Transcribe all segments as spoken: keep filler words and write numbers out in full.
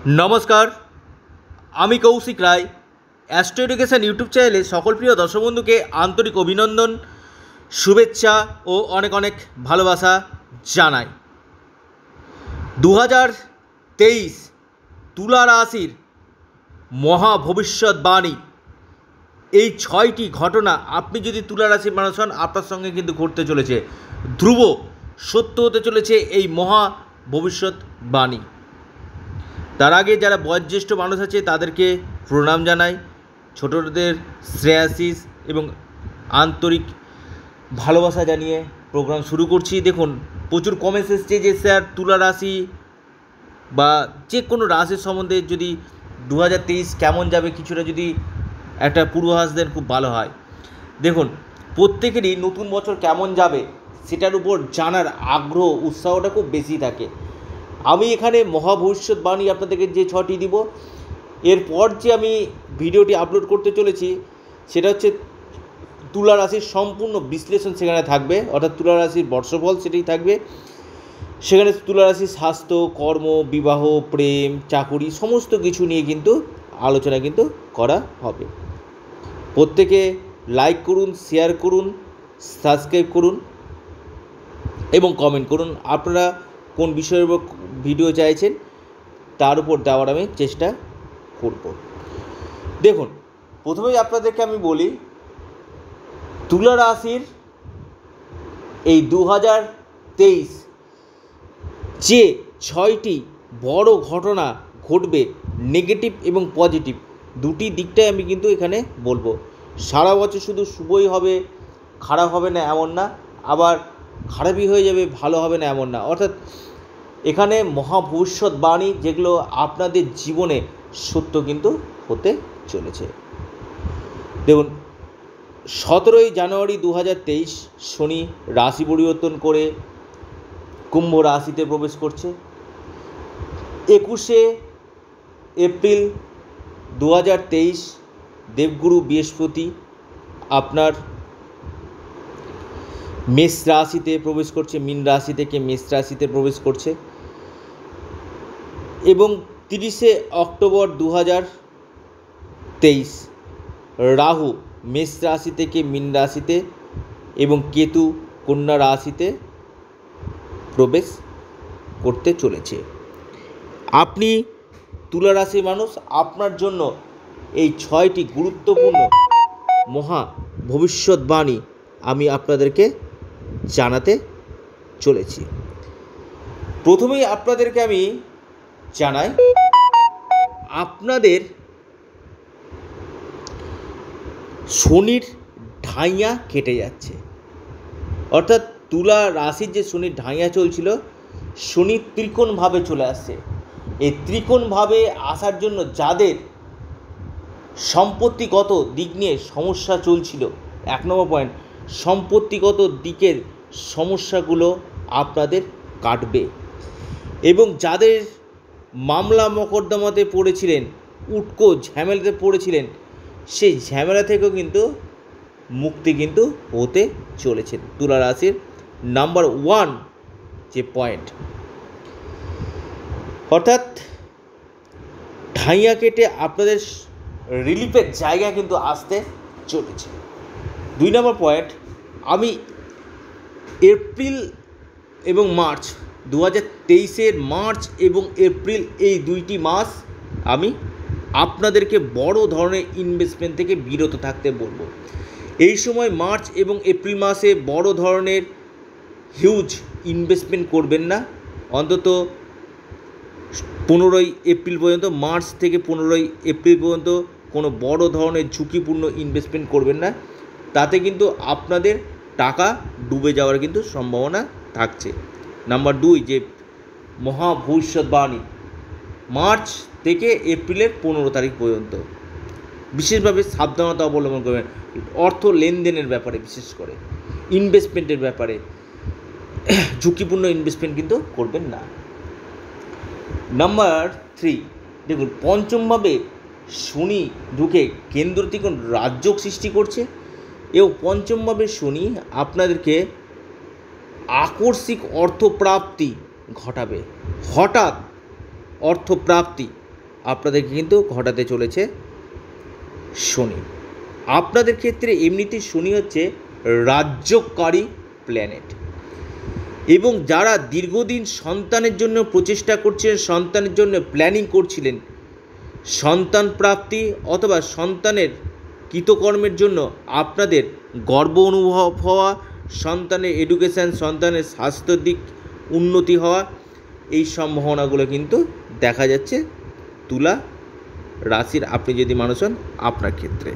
নমস্কার, আমি Koushik Roy. Astro Education YouTube চ্যানেলে সকল প্রিয় দর্শক বন্ধুকে আন্তরিক অভিনন্দন, শুভেচ্ছা ও অনেক অনেক ভালোবাসা জানাই। দু হাজার তেইশ তুলা রাশির মহা ভবিষ্যৎবাণী, এই ছয়টি ঘটনা আপনি যদি তুলা রাশির মানুষ হন, আপনার সঙ্গে কিন্তু ঘটতে চলেছে, ধ্রুব সত্য হতে চলেছে এই মহা ভবিষ্যৎবাণী। তার আগে যারা বয়োজ্যেষ্ঠ মানুষ আছে তাদেরকে প্রণাম জানাই, ছোটদের শ্রেয়াশিস এবং আন্তরিক ভালোবাসা জানিয়ে প্রোগ্রাম শুরু করছি। দেখুন, প্রচুর কমেন্টস এসছে যে স্যার তুলা রাশি বা যে কোনো রাশির সম্বন্ধে যদি দু হাজার তেইশ কেমন যাবে কিছুটা যদি একটা পূর্বাভাস দেন খুব ভালো হয়। দেখুন, প্রত্যেকেরই নতুন বছর কেমন যাবে সেটার উপর জানার আগ্রহ উৎসাহটা খুব বেশি থাকে। আমি এখানে মহা ভবিষ্যৎবাণী আপনাদেরকে যে ছটি দিব, এরপর যে আমি ভিডিওটি আপলোড করতে চলেছি সেটা হচ্ছে তুলা রাশির সম্পূর্ণ বিশ্লেষণ সেখানে থাকবে, অর্থাৎ তুলা রাশির বর্ষফল সেটাই থাকবে। সেখানে তুলা রাশির স্বাস্থ্য, কর্ম, বিবাহ, প্রেম, চাকুরি সমস্ত কিছু নিয়ে কিন্তু আলোচনা কিন্তু করা হবে। প্রত্যেকে লাইক করুন, শেয়ার করুন, সাবস্ক্রাইব করুন এবং কমেন্ট করুন আপনারা কোন বিষয়ের উপর ভিডিও চাইছেন, তার উপর দেওয়ার আমি চেষ্টা করব। দেখুন, প্রথমেই আপনাদেরকে আমি বলি, তুলা রাশির এই দু হাজার তেইশ যে ছয়টি বড় ঘটনা ঘটবে, নেগেটিভ এবং পজিটিভ দুটি দিকটাই আমি কিন্তু এখানে বলবো। সারা বছর শুধু শুভই হবে, খারাপ হবে না এমন না, আবার খারাপই হয়ে যাবে, ভালো হবে না এমন না। অর্থাৎ এখানে মহা ভবিষ্যৎবাণী যেগুলো আপনাদের জীবনে সত্য কিন্তু হতে চলেছে। দেখুন, সতেরোই জানুয়ারি দু হাজার তেইশ শনি রাশি পরিবর্তন করে কুম্ভ রাশিতে প্রবেশ করছে। একুশে এপ্রিল দু হাজার তেইশ দেবগুরু বৃহস্পতি আপনার মেষ রাশিতে প্রবেশ করছে, মীন রাশি থেকে মেষ রাশিতে প্রবেশ করছে এবং তিরিশে অক্টোবর দু হাজার তেইশ রাহু মেষ রাশি থেকে মীন রাশিতে এবং কেতু কন্যা রাশিতে প্রবেশ করতে চলেছে। আপনি তুলা রাশির মানুষ, আপনার জন্য এই ছয়টি গুরুত্বপূর্ণ মহা ভবিষ্যৎবাণী আমি আপনাদেরকে জানাতে চলেছি। প্রথমেই আপনাদেরকে আমি জানাই, আপনাদের শনির ঢাইয়া কেটে যাচ্ছে। অর্থাৎ তুলা রাশির যে শনির ঢাইয়া চলছিল, শনি ত্রিকোণভাবে চলে আসছে। এই ত্রিকোণভাবে আসার জন্য যাদের সম্পত্তিগত দিক নিয়ে সমস্যা চলছিল, এক নম্বর পয়েন্ট, সম্পত্তিগত দিকের সমস্যাগুলো আপনাদের কাটবে এবং যাদের মামলা মোকদ্দমাতে পড়েছিলেন, উটকো ঝামেলাতে পড়েছিলেন, সেই ঝামেলা থেকেও কিন্তু মুক্তি কিন্তু হতে চলেছে। তুলা রাশির নাম্বার ওয়ান যে পয়েন্ট, অর্থাৎ ঢাইয়া কেটে আপনাদের রিলিফের জায়গা কিন্তু আসতে চলেছে। দুই নম্বর পয়েন্ট, আমি এপ্রিল এবং মার্চ দু হাজার তেইশের মার্চ এবং এপ্রিল এই দুইটি মাস আমি আপনাদেরকে বড় ধরনের ইনভেস্টমেন্ট থেকে বিরত থাকতে বলবো। এই সময় মার্চ এবং এপ্রিল মাসে বড় ধরনের হিউজ ইনভেস্টমেন্ট করবেন না। অন্তত পনেরোই এপ্রিল পর্যন্ত, মার্চ থেকে পনেরোই এপ্রিল পর্যন্ত কোনো বড় ধরনের ঝুঁকিপূর্ণ ইনভেস্টমেন্ট করবেন না। তাতে কিন্তু আপনাদের টাকা ডুবে যাওয়ার কিন্তু সম্ভাবনা থাকছে। নাম্বার দুই যে মহা ভবিষ্যৎবাণী, মার্চ থেকে এপ্রিলের পনেরো তারিখ পর্যন্ত বিশেষভাবে সাবধানতা অবলম্বন করবেন। অর্থ লেনদেনের ব্যাপারে, বিশেষ করে ইনভেস্টমেন্টের ব্যাপারে ঝুঁকিপূর্ণ ইনভেস্টমেন্ট কিন্তু করবেন না। নাম্বার থ্রি, দেখুন, পঞ্চমভাবে শনি ঢুকে কেন্দ্র ত্রিকোণ রাজযোগ সৃষ্টি করছে এবং পঞ্চমভাবে শনি আপনাদেরকে আকস্মিক অর্থপ্রাপ্তি ঘটাবে। হঠাৎ অর্থপ্রাপ্তি আপনাদেরকে কিন্তু ঘটাতে চলেছে শনি। আপনাদের ক্ষেত্রে এমনিতেই শনি হচ্ছে রাজ্যকারী প্ল্যানেট, এবং যারা দীর্ঘদিন সন্তানের জন্য প্রচেষ্টা করছিলেন, সন্তানের জন্য প্ল্যানিং করছিলেন, সন্তান প্রাপ্তি অথবা সন্তানের কৃতকর্মের জন্য আপনাদের গর্ব অনুভব হওয়া, সন্তানের এডুকেশান, সন্তানের স্বাস্থ্যের দিক উন্নতি হওয়া, এই সম্ভাবনাগুলো কিন্তু দেখা যাচ্ছে তুলা রাশির আপনি যদি মানুষ হন আপনার ক্ষেত্রে।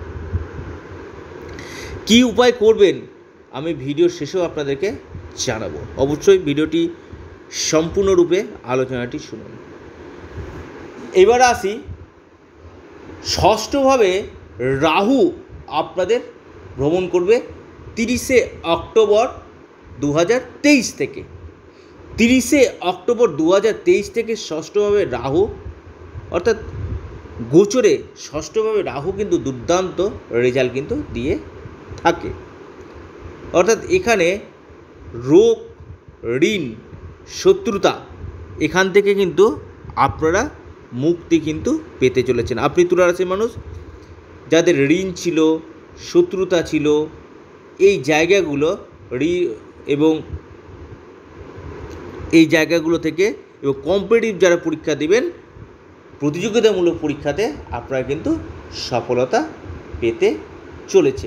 কী উপায় করবেন আমি ভিডিওর শেষেও আপনাদেরকে জানাবো। অবশ্যই ভিডিওটি সম্পূর্ণরূপে আলোচনাটি শুনুন। এবার আসি ষষ্ঠভাবে রাহু আপনাদের ভ্রমণ করবে তিরিশে অক্টোবর দু হাজার তেইশ থেকে। তিরিশে অক্টোবর দু হাজার তেইশ থেকে ষষ্ঠভাবে রাহু অর্থাৎ গোচরে ষষ্ঠভাবে রাহু কিন্তু দুর্দান্ত রেজাল্ট কিন্তু দিয়ে থাকে। অর্থাৎ এখানে রোগ, ঋণ, শত্রুতা এখান থেকে কিন্তু আপনারা মুক্তি কিন্তু পেতে চলেছেন। আপনি তুলা রাশির মানুষ যাদের ঋণ ছিল, শত্রুতা ছিল, এই জায়গাগুলো এবং এই জায়গাগুলো থেকে এবং কম্পিটিটিভ যারা পরীক্ষা দেবেন, প্রতিযোগিতামূলক পরীক্ষাতে আপনারা কিন্তু সফলতা পেতে চলেছে।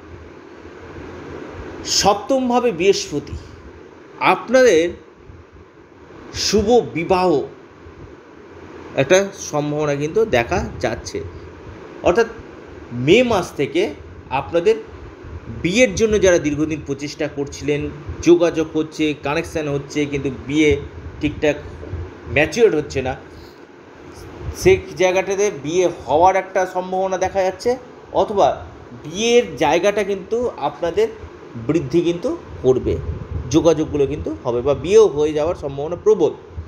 সপ্তমভাবে বৃহস্পতি আপনাদের শুভ বিবাহ একটা সম্ভাবনা কিন্তু দেখা যাচ্ছে। অর্থাৎ মে মাস থেকে আপনাদের বিয়ের জন্য যারা দীর্ঘদিন প্রচেষ্টা করছিলেন, যোগাযোগ হচ্ছে, কানেকশান হচ্ছে, কিন্তু বিয়ে ঠিকঠাক ম্যাচিওর হচ্ছে না, সেই জায়গাটাতে বিয়ে হওয়ার একটা সম্ভাবনা দেখা যাচ্ছে, অথবা বিয়ের জায়গাটা কিন্তু আপনাদের বৃদ্ধি কিন্তু করবে, যোগাযোগগুলো কিন্তু হবে বা বিয়েও হয়ে যাওয়ার সম্ভাবনা প্রবল।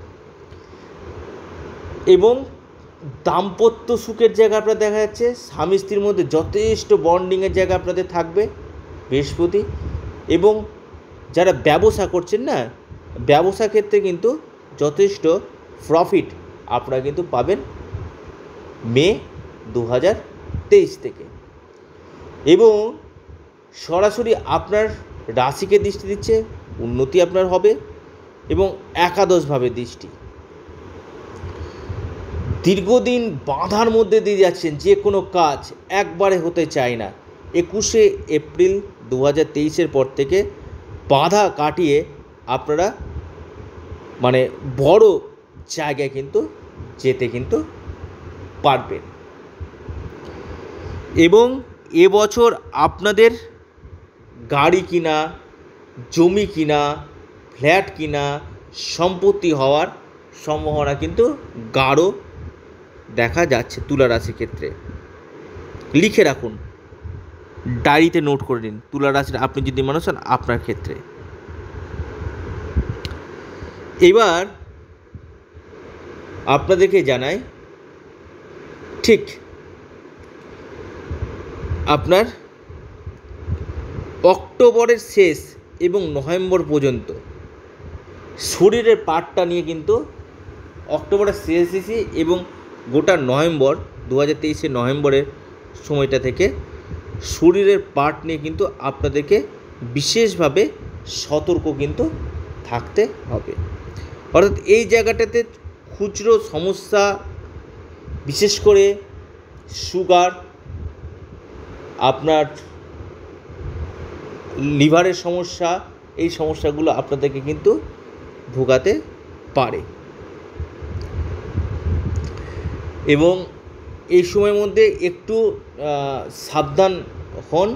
এবং দাম্পত্য সুখের জায়গা আপনার দেখা যাচ্ছে, স্বামী স্ত্রীর মধ্যে যথেষ্ট বন্ডিংয়ের জায়গা আপনাদের থাকবে বৃহস্পতি। এবং যারা ব্যবসা করছেন না, ব্যবসা ক্ষেত্রে কিন্তু যথেষ্ট প্রফিট আপনারা কিন্তু পাবেন মে দু হাজার তেইশ থেকে। এবং সরাসরি আপনার রাশিকে দৃষ্টি দিচ্ছে, উন্নতি আপনার হবে। এবং একাদশভাবে দৃষ্টি, দীর্ঘদিন বাধার মধ্যে দিয়ে যাচ্ছেন, যে কোনো কাজ একবারে হতে চায় না, একুশে এপ্রিল দু হাজার তেইশের পর থেকে বাধা কাটিয়ে আপনারা মানে বড় জায়গায় কিন্তু যেতে কিন্তু পারবেন। এবং এবছর আপনাদের গাড়ি কিনা, জমি কিনা, ফ্ল্যাট কিনা, সম্পত্তি হওয়ার সম্ভাবনা কিন্তু গাঢ় দেখা যাচ্ছে তুলা রাশির ক্ষেত্রে। লিখে রাখুন, ডায়েরিতে নোট করে নিন, তুলা রাশির আপনি যদি মানুষ হন আপনার ক্ষেত্রে। এবার আপনাদেরকে জানাই, ঠিক আপনার অক্টোবরের শেষ এবং নভেম্বর পর্যন্ত শরীরের পার্টটা নিয়ে কিন্তু অক্টোবরের শেষ শেষে এবং গোটা নভেম্বর দু হাজার তেইশে নভেম্বরের সময়টা থেকে শরীরের পার্ট নিয়ে কিন্তু আপনাদেরকে বিশেষভাবে সতর্ক কিন্তু থাকতে হবে। অর্থাৎ এই জায়গাটাতে খুচরো সমস্যা, বিশেষ করে সুগার, আপনার লিভারের সমস্যা, এই সমস্যাগুলো আপনাদেরকে কিন্তু ভোগাতে পারে। এবং এই সময়ের মধ্যে একটু সাবধান হন।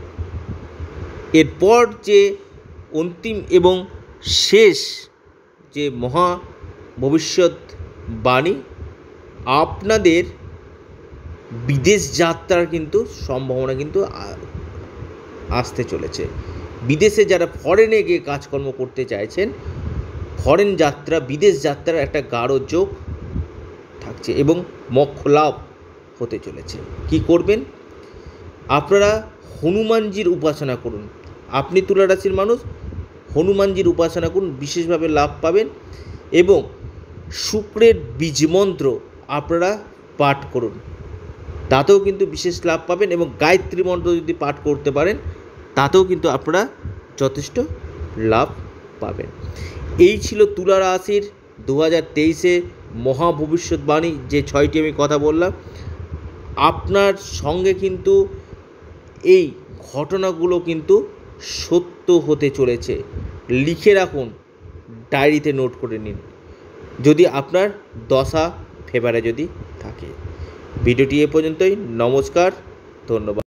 এরপর যে অন্তিম এবং শেষ যে মহা ভবিষ্যৎবাণী, আপনাদের বিদেশ যাত্রার কিন্তু সম্ভাবনা কিন্তু আসতে চলেছে। বিদেশে যারা ফরেনে গিয়ে কাজকর্ম করতে চাইছেন, ফরেন যাত্রা, বিদেশ যাত্রার একটা গাঢ় যোগ থাকছে এবং মোক্ষ লাভ হতে চলেছে। কি করবেন? আপনারা হনুমানজির উপাসনা করুন। আপনি তুলা রাশির মানুষ, হনুমানজির উপাসনা করুন, বিশেষভাবে লাভ পাবেন। এবং শুক্রের বীজ মন্ত্র আপনারা পাঠ করুন, তাতেও কিন্তু বিশেষ লাভ পাবেন। এবং গায়ত্রী মন্ত্র যদি পাঠ করতে পারেন তাতেও কিন্তু আপনারা যথেষ্ট লাভ পাবেন। এই ছিল তুলা রাশির দু হাজার তেইশে মহা ভবিষ্যৎবাণী, যে ছয়টি আমি কথা বললাম। আপনার সঙ্গে কিন্তু এই ঘটনাগুলো কিন্তু সত্য হতে চলেছে। লিখে রাখুন, ডায়েরিতে নোট করে নিন, যদি আপনার দশা ফেভারে যদি থাকে। ভিডিওটি এ পর্যন্তই। নমস্কার, ধন্যবাদ।